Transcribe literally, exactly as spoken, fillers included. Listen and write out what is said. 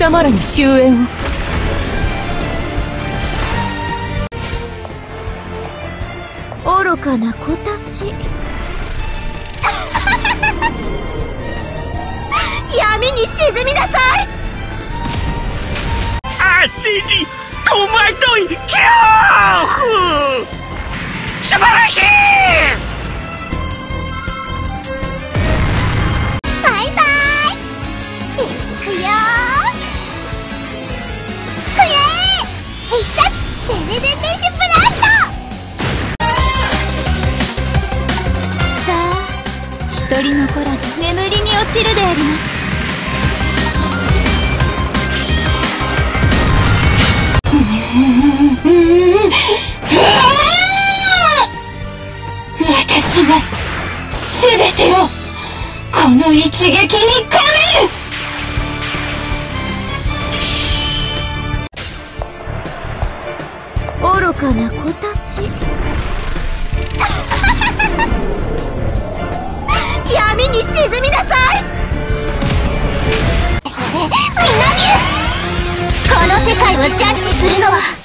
様らに終焉を。愚かな子たち。闇に沈みなさい。 足に戸惑い恐怖。素晴らしい。 バイバイ。いくよー。くれー。必殺セレデンデッシュブラスト。 さあ、一人残らず眠りに落ちるであります。私が全てをこの一撃に込める。愚かな子たち。闇に沈みなさい。 みなみこの世界をジャッジするのは